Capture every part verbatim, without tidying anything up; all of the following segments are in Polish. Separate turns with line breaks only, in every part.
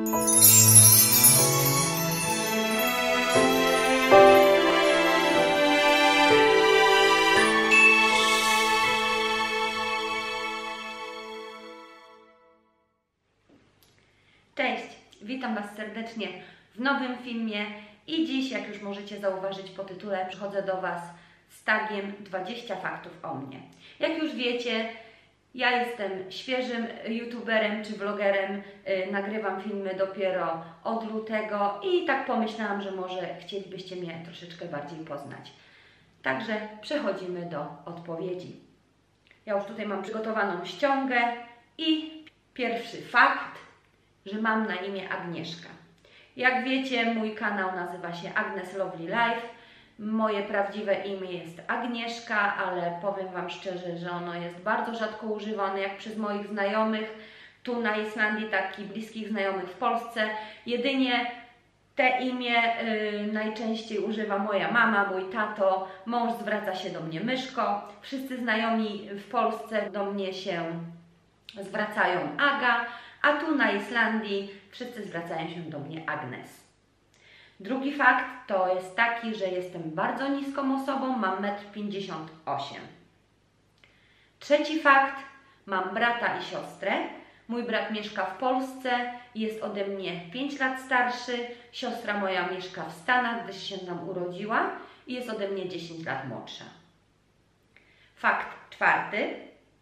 Cześć, witam Was serdecznie w nowym filmie i dziś, jak już możecie zauważyć po tytule, przychodzę do Was z tagiem dwadzieścia faktów o mnie. Jak już wiecie, ja jestem świeżym youtuberem czy vlogerem, yy, nagrywam filmy dopiero od lutego i tak pomyślałam, że może chcielibyście mnie troszeczkę bardziej poznać. Także przechodzimy do odpowiedzi. Ja już tutaj mam przygotowaną ściągę i pierwszy fakt, że mam na imię Agnieszka. Jak wiecie, mój kanał nazywa się Agnes Lovely Life. Moje prawdziwe imię jest Agnieszka, ale powiem Wam szczerze, że ono jest bardzo rzadko używane, jak przez moich znajomych tu na Islandii, tak i bliskich znajomych w Polsce. Jedynie te imię yy, najczęściej używa moja mama, mój tato, mąż zwraca się do mnie Myszko. Wszyscy znajomi w Polsce do mnie się zwracają Aga, a tu na Islandii wszyscy zwracają się do mnie Agnes. Drugi fakt to jest taki, że jestem bardzo niską osobą, mam metr pięćdziesiąt osiem. Trzeci fakt, mam brata i siostrę. Mój brat mieszka w Polsce, jest ode mnie pięć lat starszy. Siostra moja mieszka w Stanach, gdyż się tam urodziła i jest ode mnie dziesięć lat młodsza. Fakt czwarty,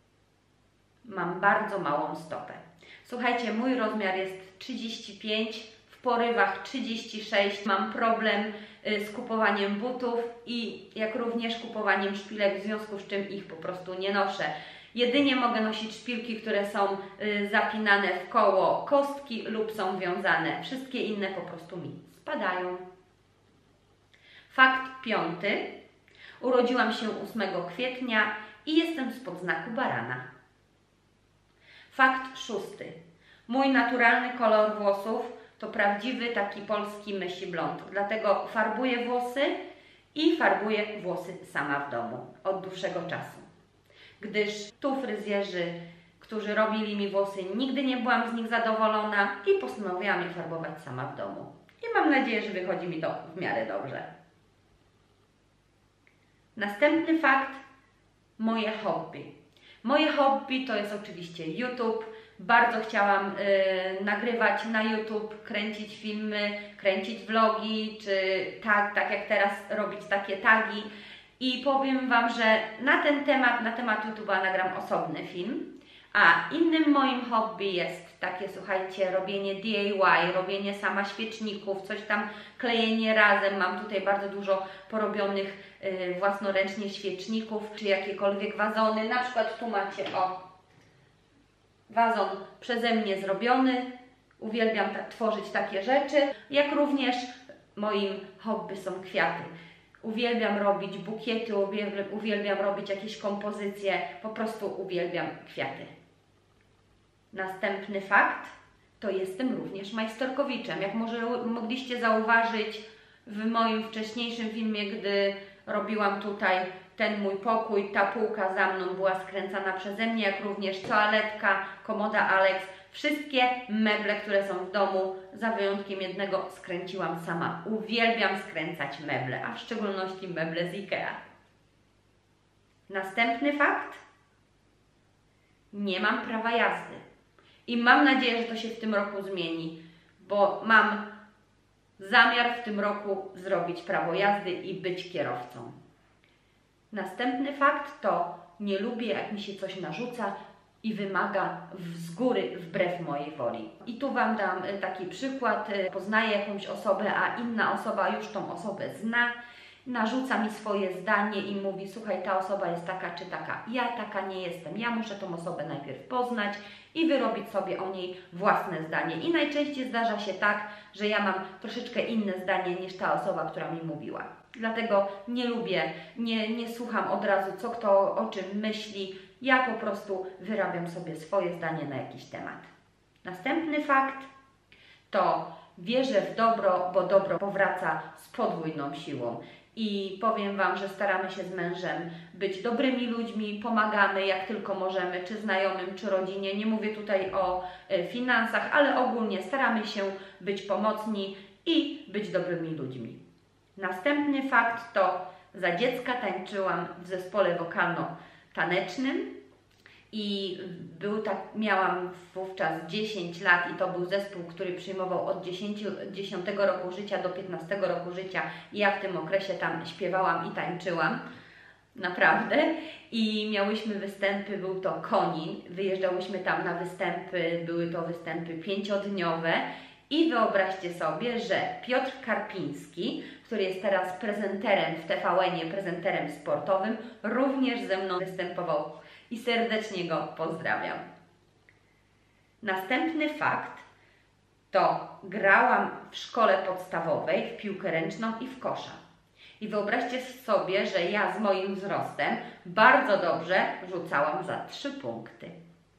mam bardzo małą stopę. Słuchajcie, mój rozmiar jest trzydzieści pięć, w porywach trzydzieści sześć. Mam problem z kupowaniem butów i jak również kupowaniem szpilek, w związku z czym ich po prostu nie noszę. Jedynie mogę nosić szpilki, które są zapinane w koło kostki lub są wiązane. Wszystkie inne po prostu mi spadają. Fakt piąty. Urodziłam się ósmego kwietnia i jestem spod znaku barana. Fakt szósty. Mój naturalny kolor włosów to prawdziwy taki polski mysi blond. Dlatego farbuję włosy i farbuję włosy sama w domu od dłuższego czasu. Gdyż tu fryzjerzy, którzy robili mi włosy, nigdy nie byłam z nich zadowolona i postanowiłam je farbować sama w domu. I mam nadzieję, że wychodzi mi to w miarę dobrze. Następny fakt. Moje hobby. Moje hobby to jest oczywiście YouTube. Bardzo chciałam y, nagrywać na YouTube, kręcić filmy, kręcić vlogi, czy tak, tak jak teraz robić takie tagi. I powiem Wam, że na ten temat, na temat YouTube'a nagram osobny film. A innym moim hobby jest takie, słuchajcie, robienie D I Y, robienie sama świeczników, coś tam, klejenie razem. Mam tutaj bardzo dużo porobionych y, własnoręcznie świeczników, czy jakiekolwiek wazony. Na przykład tu macie, o, wazon przeze mnie zrobiony. Uwielbiam ta, tworzyć takie rzeczy. Jak również moim hobby są kwiaty. Uwielbiam robić bukiety, uwielbiam, uwielbiam robić jakieś kompozycje. Po prostu uwielbiam kwiaty. Następny fakt, to jestem również majsterkowiczem. Jak może mogliście zauważyć w moim wcześniejszym filmie, gdy robiłam tutaj ten mój pokój, ta półka za mną była skręcana przeze mnie, jak również toaletka, komoda Alex. Wszystkie meble, które są w domu, za wyjątkiem jednego, skręciłam sama. Uwielbiam skręcać meble, a w szczególności meble z Ikea. Następny fakt. Nie mam prawa jazdy. I mam nadzieję, że to się w tym roku zmieni, bo mam zamiar w tym roku zrobić prawo jazdy i być kierowcą. Następny fakt to nie lubię, jak mi się coś narzuca i wymaga z góry wbrew mojej woli. I tu Wam dam taki przykład. Poznaję jakąś osobę, a inna osoba już tą osobę zna. Narzuca mi swoje zdanie i mówi: słuchaj, ta osoba jest taka czy taka. Ja taka nie jestem. Ja muszę tą osobę najpierw poznać i wyrobić sobie o niej własne zdanie. I najczęściej zdarza się tak, że ja mam troszeczkę inne zdanie niż ta osoba, która mi mówiła. Dlatego nie lubię, nie, nie słucham od razu, co kto o czym myśli. Ja po prostu wyrabiam sobie swoje zdanie na jakiś temat. Następny fakt to wierzę w dobro, bo dobro powraca z podwójną siłą. i powiem Wam, że staramy się z mężem być dobrymi ludźmi, pomagamy jak tylko możemy, czy znajomym, czy rodzinie. Nie mówię tutaj o finansach, ale ogólnie staramy się być pomocni i być dobrymi ludźmi. Następny fakt to za dziecka tańczyłam w zespole wokalno-tanecznym i był tak, miałam wówczas dziesięć lat i to był zespół, który przyjmował od dziesiątego roku życia do piętnastego roku życia i ja w tym okresie tam śpiewałam i tańczyłam. Naprawdę. I miałyśmy występy, był to Konin, wyjeżdżałyśmy tam na występy, były to występy pięciodniowe i wyobraźcie sobie, że Piotr Karpiński, który jest teraz prezenterem w T V N-ie, prezenterem sportowym, również ze mną występował i serdecznie go pozdrawiam. Następny fakt to grałam w szkole podstawowej w piłkę ręczną i w kosza. I wyobraźcie sobie, że ja z moim wzrostem bardzo dobrze rzucałam za trzy punkty.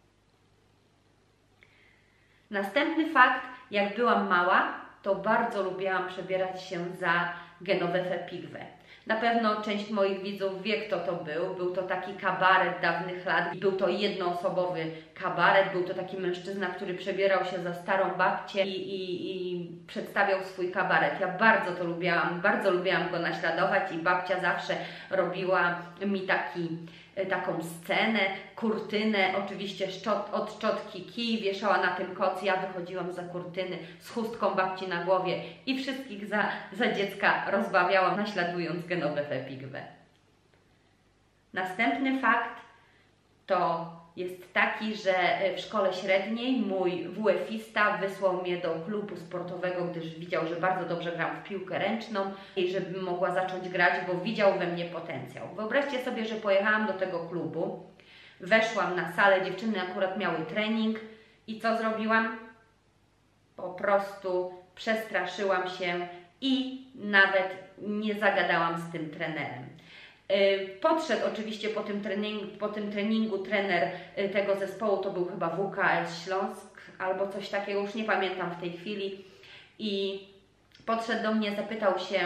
Następny fakt, jak byłam mała, to bardzo lubiłam przebierać się za Genowefę Pigwę. Na pewno część moich widzów wie, kto to był. Był to taki kabaret dawnych lat. Był to jednoosobowy kabaret. Był to taki mężczyzna, który przebierał się za starą babcię i, i, i przedstawiał swój kabaret. Ja bardzo to lubiłam, bardzo lubiłam go naśladować i babcia zawsze robiła mi taki, taką scenę, kurtynę, oczywiście szczot, od szczotki kij, wieszała na tym koc, ja wychodziłam za kurtyny z chustką babci na głowie i wszystkich za, za dziecka rozbawiałam, naśladując Genowefę Pigwę. Następny fakt to jest taki, że w szkole średniej mój wuefista wysłał mnie do klubu sportowego, gdyż widział, że bardzo dobrze gram w piłkę ręczną i żebym mogła zacząć grać, bo widział we mnie potencjał. Wyobraźcie sobie, że pojechałam do tego klubu, weszłam na salę, dziewczyny akurat miały trening i co zrobiłam? Po prostu przestraszyłam się i nawet nie zagadałam z tym trenerem. Podszedł oczywiście po tym, treningu, po tym treningu trener tego zespołu, to był chyba W K S Śląsk albo coś takiego, już nie pamiętam w tej chwili, i podszedł do mnie, zapytał się,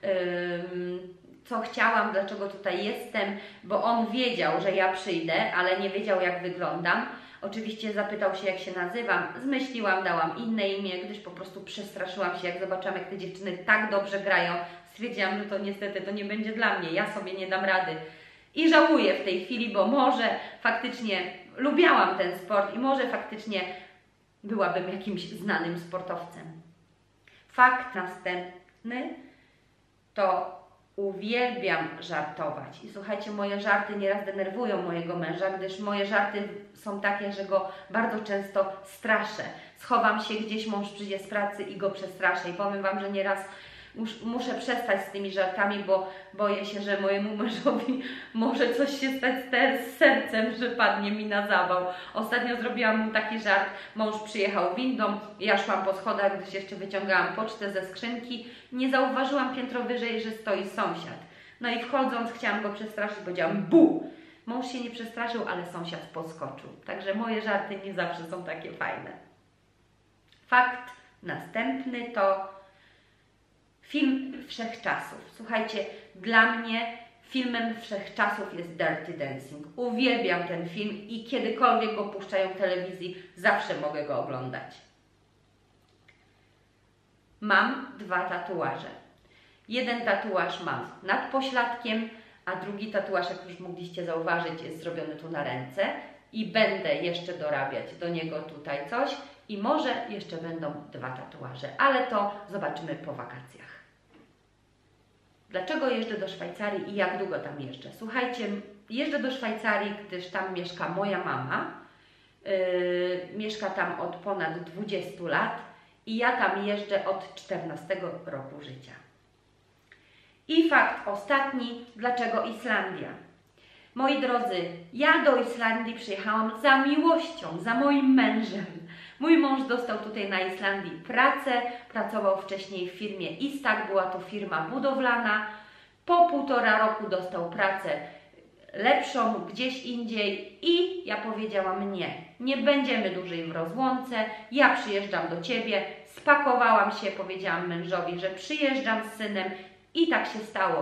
co chciałam, dlaczego tutaj jestem, bo on wiedział, że ja przyjdę, ale nie wiedział, jak wyglądam. Oczywiście zapytał się, jak się nazywam, zmyśliłam, dałam inne imię, gdyż po prostu przestraszyłam się, jak zobaczyłam, jak te dziewczyny tak dobrze grają. Stwierdziłam, że to niestety to nie będzie dla mnie, ja sobie nie dam rady. I żałuję w tej chwili, bo może faktycznie lubiałam ten sport i może faktycznie byłabym jakimś znanym sportowcem. Fakt następny to uwielbiam żartować. I słuchajcie, moje żarty nieraz denerwują mojego męża, gdyż moje żarty są takie, że go bardzo często straszę. Schowam się gdzieś, mąż przyjdzie z pracy i go przestraszę. I powiem Wam, że nieraz mus, muszę przestać z tymi żartami, bo boję się, że mojemu mężowi może coś się stać z sercem, że padnie mi na zawał. Ostatnio zrobiłam mu taki żart. Mąż przyjechał windą, ja szłam po schodach, gdyż jeszcze wyciągałam pocztę ze skrzynki. Nie zauważyłam piętro wyżej, że stoi sąsiad. No i wchodząc chciałam go przestraszyć, powiedziałam bu! Mąż się nie przestraszył, ale sąsiad podskoczył. Także moje żarty nie zawsze są takie fajne. Fakt następny to film wszechczasów. Słuchajcie, dla mnie filmem wszechczasów jest Dirty Dancing. Uwielbiam ten film i kiedykolwiek go puszczają w telewizji, zawsze mogę go oglądać. Mam dwa tatuaże. Jeden tatuaż mam nad pośladkiem, a drugi tatuaż, jak już mogliście zauważyć, jest zrobiony tu na ręce i będę jeszcze dorabiać do niego tutaj coś i może jeszcze będą dwa tatuaże, ale to zobaczymy po wakacjach. Dlaczego jeżdżę do Szwajcarii i jak długo tam jeżdżę? Słuchajcie, jeżdżę do Szwajcarii, gdyż tam mieszka moja mama. Yy, mieszka tam od ponad dwudziestu lat i ja tam jeżdżę od czternastego roku życia. I fakt ostatni, dlaczego Islandia? Moi drodzy, ja do Islandii przyjechałam za miłością, za moim mężem. Mój mąż dostał tutaj na Islandii pracę, pracował wcześniej w firmie Istag, była to firma budowlana. Po półtora roku dostał pracę lepszą gdzieś indziej i ja powiedziałam nie, nie będziemy dłużej w rozłące, ja przyjeżdżam do Ciebie, spakowałam się, powiedziałam mężowi, że przyjeżdżam z synem i tak się stało.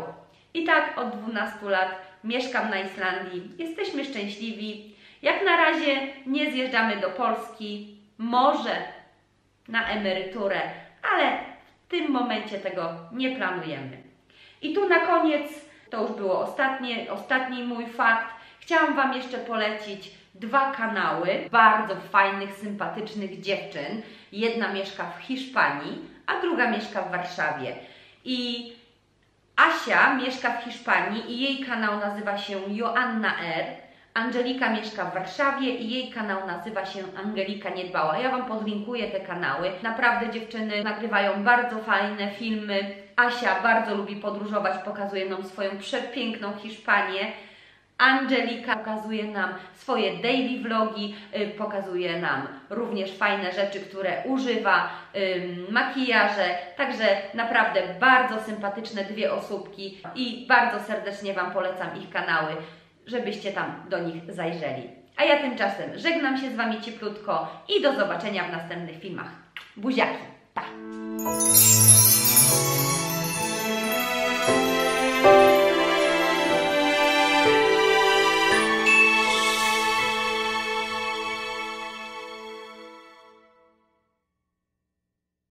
I tak od dwunastu lat mieszkam na Islandii. Jesteśmy szczęśliwi. Jak na razie nie zjeżdżamy do Polski. Może na emeryturę, ale w tym momencie tego nie planujemy. I tu na koniec, to już było ostatnie, ostatni mój fakt, chciałam Wam jeszcze polecić dwa kanały bardzo fajnych, sympatycznych dziewczyn. Jedna mieszka w Hiszpanii, a druga mieszka w Warszawie. I Asia mieszka w Hiszpanii i jej kanał nazywa się Joanna R. Angelika mieszka w Warszawie i jej kanał nazywa się Angelika Niedbała. Ja Wam podlinkuję te kanały. Naprawdę dziewczyny nagrywają bardzo fajne filmy. Asia bardzo lubi podróżować, pokazuje nam swoją przepiękną Hiszpanię. Angelika pokazuje nam swoje daily vlogi, pokazuje nam również fajne rzeczy, które używa, makijaże, także naprawdę bardzo sympatyczne dwie osóbki i bardzo serdecznie Wam polecam ich kanały, żebyście tam do nich zajrzeli. A ja tymczasem żegnam się z Wami cieplutko i do zobaczenia w następnych filmach. Buziaki!